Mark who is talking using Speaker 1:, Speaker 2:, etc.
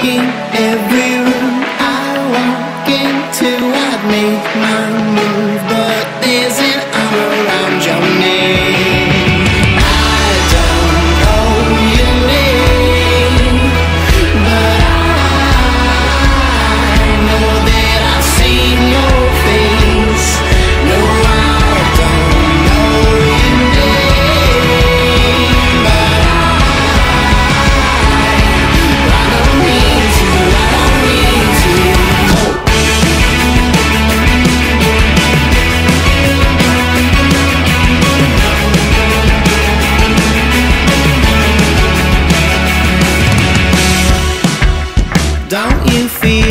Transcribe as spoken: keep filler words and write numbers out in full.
Speaker 1: In every room I walk into, I'd make my move, but there's an arm around your name. I don't know your name, but I know that I've seen your face. No, I don't know your name, but I, I don't need to, I don't need to. Oh. Don't you feel